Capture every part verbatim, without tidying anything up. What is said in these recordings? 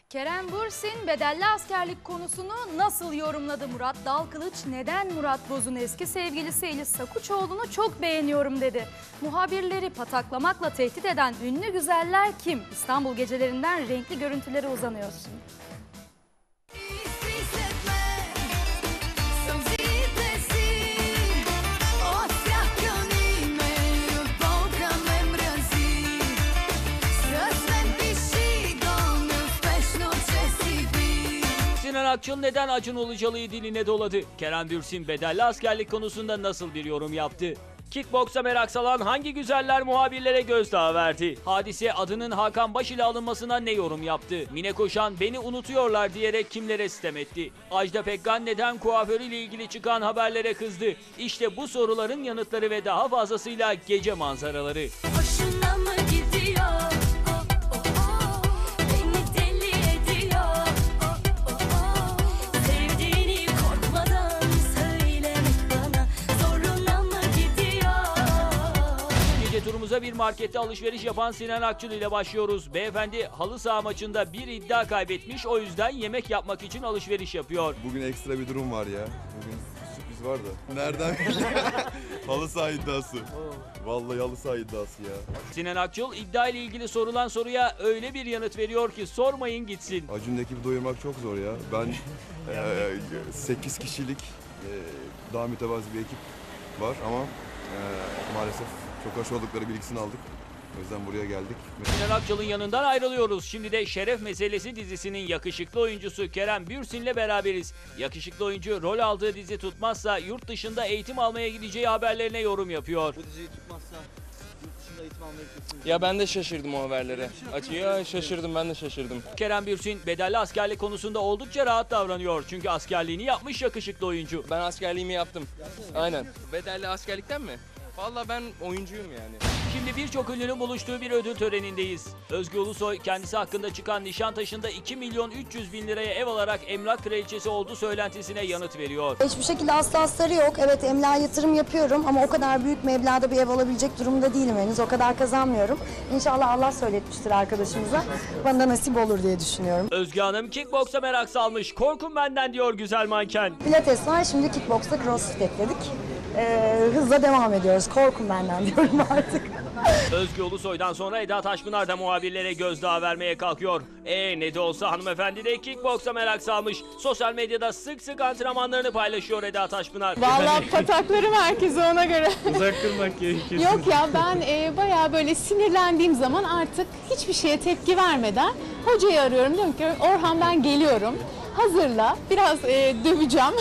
Kerem Bürsin bedelli askerlik konusunu nasıl yorumladı? Murat Dalkılıç neden Murat Boz'un eski sevgilisi Elis Sakuçoğlu'nu çok beğeniyorum dedi. Muhabirleri pataklamakla tehdit eden ünlü güzeller kim? İstanbul gecelerinden renkli görüntülere uzanıyorsun. Sinan Akçıl neden Acun Ilıcalı'yı diline doladı? Kerem Bürsin bedelli askerlik konusunda nasıl bir yorum yaptı? Kickboksa merak salan hangi güzeller muhabirlere gözdağı verdi? Hadise adının Hakan Baş ile alınmasına ne yorum yaptı? Mine Koşan beni unutuyorlar diyerek kimlere sitem etti? Ajda Pekkan neden kuaförüyle ilgili çıkan haberlere kızdı? İşte bu soruların yanıtları ve daha fazlasıyla gece manzaraları. Hoşuna mı gidiyor? Turumuza bir markette alışveriş yapan Sinan Akçıl ile başlıyoruz. Beyefendi halı saha maçında bir iddia kaybetmiş, o yüzden yemek yapmak için alışveriş yapıyor. Bugün ekstra bir durum var ya. Bugün sürpriz var da. Nereden? Halı saha iddiası. Vallahi halı saha iddiası ya. Sinan Akçıl iddia ile ilgili sorulan soruya öyle bir yanıt veriyor ki sormayın gitsin. Acun'un ekibi doyurmak çok zor ya. Ben e, sekiz kişilik e, daha mütevazi bir ekip var ama e, maalesef çok hoş oldukları bilgisini aldık. O yüzden buraya geldik. Sinan Akçıl'ın yanından ayrılıyoruz. Şimdi de Şeref Meselesi dizisinin yakışıklı oyuncusu Kerem Bürsin'le beraberiz. Yakışıklı oyuncu rol aldığı dizi tutmazsa yurt dışında eğitim almaya gideceği haberlerine yorum yapıyor. Bu diziyi tutmazsa yurt dışında eğitim almaya gideceksiniz. Ya ben de şaşırdım o haberlere. Ya şaşırdım, ben de şaşırdım. Kerem Bürsin bedelli askerlik konusunda oldukça rahat davranıyor. Çünkü askerliğini yapmış yakışıklı oyuncu. Ben askerliğimi yaptım. Aynen. Bedelli askerlikten mi? Vallahi ben oyuncuyum yani. Şimdi birçok ünlünün buluştuğu bir ödül törenindeyiz. Özgür Ulusoy kendisi hakkında çıkan Nişantaşı'nda iki milyon üç yüz bin liraya ev alarak emlak kraliçesi olduğu söylentisine yanıt veriyor. Hiçbir şekilde asla astarı yok. Evet, emlağa yatırım yapıyorum ama o kadar büyük meblağda bir ev alabilecek durumda değilim henüz. O kadar kazanmıyorum. İnşallah Allah söyletmiştir arkadaşımıza. Bana da nasip olur diye düşünüyorum. Özge Hanım kickboksa merak salmış. Korkun benden diyor güzel manken. Pilates var, şimdi kickboksta crossfit ekledik. Ee, hızla devam ediyoruz. Korkun benden diyorum artık. Özge Ulusoy'dan sonra Eda Taşpınar da muhabirlere gözdağı vermeye kalkıyor. E ne de olsa hanımefendi de kickboksa merak salmış. Sosyal medyada sık sık antrenmanlarını paylaşıyor Eda Taşpınar. Vallahi pataklarım herkese ona göre. Uzak durmak gerekiyor. Yok ya, ben e, bayağı böyle sinirlendiğim zaman artık hiçbir şeye tepki vermeden hocayı arıyorum. Diyorum ki Orhan ben geliyorum. Hazırla, biraz e, döveceğim.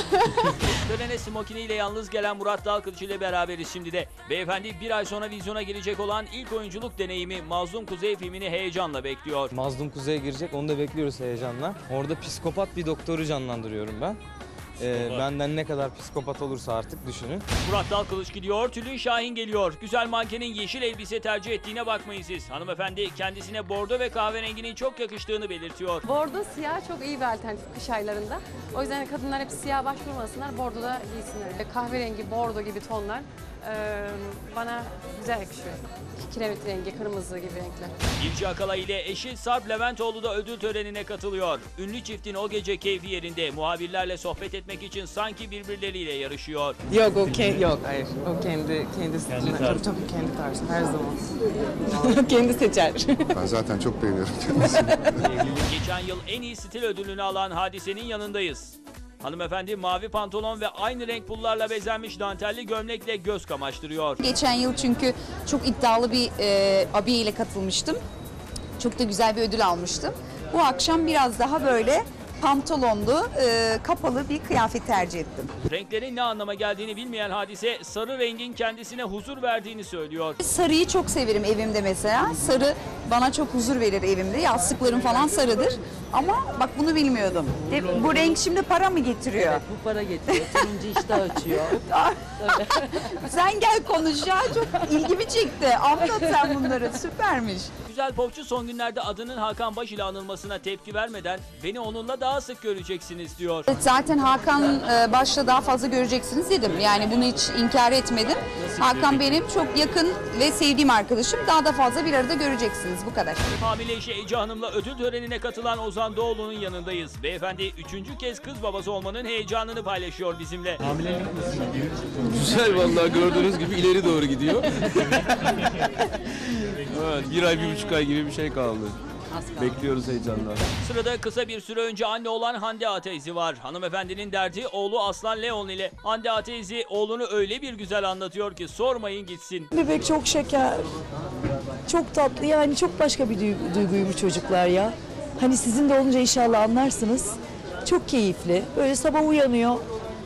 Törene smokiniyle yalnız gelen Murat Dalkılıç ile beraberiz şimdi de. Beyefendi bir ay sonra vizyona girecek olan ilk oyunculuk deneyimi Mazlum Kuzey filmini heyecanla bekliyor. Mazlum Kuzey'e girecek, onu da bekliyoruz heyecanla. Orada psikopat bir doktoru canlandırıyorum ben. Ee, benden ne kadar psikopat olursa artık düşünün. Murat Dalkılıç gidiyor, Tülin Şahin geliyor. Güzel mankenin yeşil elbise tercih ettiğine bakmayın siz. Hanımefendi kendisine bordo ve kahverenginin çok yakıştığını belirtiyor. Bordo siyah çok iyi bir alternatif kış aylarında. O yüzden kadınlar hep siyah başvurmasınlar, bordoda giysinler. Kahverengi, bordo gibi tonlar e, bana güzel yakışıyor. Kiremit rengi, kırmızı gibi renkler. İlci Akala ile eşi Sarp Leventoğlu da ödül törenine katılıyor. Ünlü çiftin o gece keyfi yerinde, muhabirlerle sohbet etmek için sanki birbirleriyle yarışıyor. Yok o kendi, yok hayır. O kendi kendisi kendi tarzı. Tabii kendi tarzı her zaman. Kendi seçer. Ben zaten çok beğeniyorum kendisini. Geçen yıl en iyi stil ödülünü alan Hadise'nin yanındayız. Hanımefendi mavi pantolon ve aynı renk pullarla bezenmiş dantelli gömlekle göz kamaştırıyor. Geçen yıl çünkü çok iddialı bir e, abiyeyle katılmıştım. Çok da güzel bir ödül almıştım. Bu akşam biraz daha böyle pantolonlu, e, kapalı bir kıyafet tercih ettim. Renklerin ne anlama geldiğini bilmeyen Hadise, sarı rengin kendisine huzur verdiğini söylüyor. Sarıyı çok severim evimde mesela. Sarı bana çok huzur verir evimde. Yastıklarım falan sarıdır. Ama bak bunu bilmiyordum. De, bu renk şimdi para mı getiriyor? Evet, bu para getiriyor. Turuncu iştah açıyor. Sen gel konuş ya. Çok ilgimi çekti. Anlat sen bunları. Süpermiş. güzel popçu son günlerde adının Hakan Baş ile anılmasına tepki vermeden beni onunla daha sık göreceksiniz diyor. Zaten Hakan e, Baş'la daha fazla göreceksiniz dedim. Yani bunu hiç inkar etmedim. Hakan benim çok yakın ve sevdiğim arkadaşım. Daha da fazla bir arada göreceksiniz. Bu kadar. Hamile eşi Ece Hanım'la ödül törenine katılan Ozan Doğulu'nun yanındayız. Beyefendi üçüncü kez kız babası olmanın heyecanını paylaşıyor bizimle. Güzel vallahi, gördüğünüz gibi ileri doğru gidiyor. Evet, bir ay, bir buçuk ay gibi bir şey kaldı. Bekliyoruz heyecanla. Sırada kısa bir süre önce anne olan Hande Ateyzi var. Hanımefendinin derdi oğlu Aslan Leon ile. Hande Ateyzi oğlunu öyle bir güzel anlatıyor ki sormayın gitsin. Bebek çok şeker. Çok tatlı, yani çok başka bir duygu- duyguymuş çocuklar ya. Hani sizin de olunca inşallah anlarsınız. Çok keyifli. Böyle sabah uyanıyor.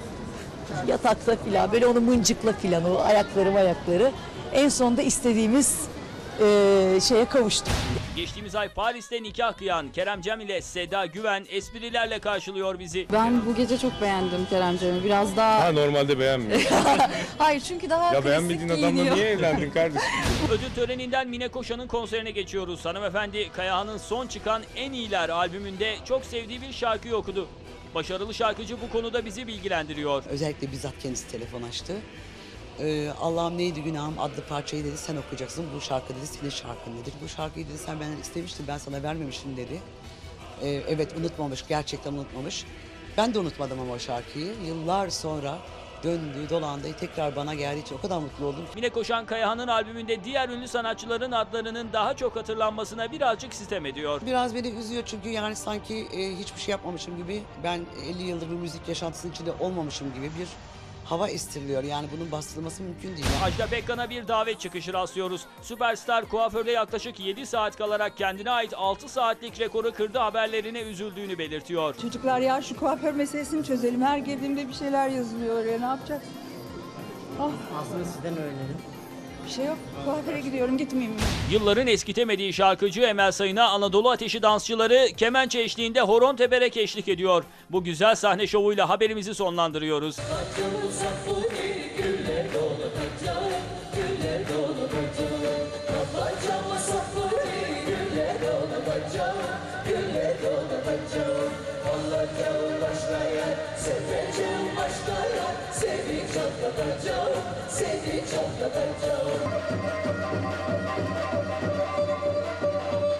Yatakta filan, böyle onu mıncıkla filan, o ayakları ayakları. En sonunda istediğimiz eee, şeye kavuştuk. Geçtiğimiz ay Paris'te nikah kıyan Kerem Cem ile Seda Güven esprilerle karşılıyor bizi. Ben bu gece çok beğendim Kerem Cem'i. Biraz daha... Ha, normalde beğenmiyor. Hayır, çünkü daha Ya beğenmediğin klasik adamla giyiniyor. niye evlendin kardeşim? Ödül töreninden Mine Koşan'ın konserine geçiyoruz. Hanımefendi Kayahan'ın son çıkan En İyiler albümünde çok sevdiği bir şarkıyı okudu. Başarılı şarkıcı bu konuda bizi bilgilendiriyor. Özellikle bizzat kendisi telefon açtı. Ee, Allah'ım neydi günahım adlı parçayı dedi sen okuyacaksın. Bu şarkı dedi senin şarkın dedi. Bu şarkıyı dedi sen benden istemiştin, ben sana vermemişim dedi. Ee, evet, unutmamış, gerçekten unutmamış. Ben de unutmadım ama o şarkıyı. Yıllar sonra döndü, dolandı, tekrar bana geldiği için o kadar mutlu oldum. Mine Koşan Kayahan'ın albümünde diğer ünlü sanatçıların adlarının daha çok hatırlanmasına birazcık sitem ediyor. Biraz beni üzüyor çünkü yani sanki e, hiçbir şey yapmamışım gibi, ben elli yıldır bu müzik yaşantısının içinde olmamışım gibi bir hava estiriliyor. Yani bunun bastırılması mümkün değil. Ajda Pekkan'a bir davet çıkışı rastlıyoruz. Süperstar kuaförde yaklaşık yedi saat kalarak kendine ait altı saatlik rekoru kırdı haberlerine üzüldüğünü belirtiyor. Çocuklar ya şu kuaför meselesini çözelim. Her girdiğimde bir şeyler yazılıyor ya, ne yapacağız? Ah. Aslında sizden öğrenelim. Bir şey yok. Kuaföre gidiyorum, gitmeyeyim mi? Yılların eskitemediği şarkıcı Emel Sayın'a Anadolu Ateşi dansçıları kemençe eşliğinde horon teperek eşlik ediyor. Bu güzel sahne şovuyla haberimizi sonlandırıyoruz. Seni çok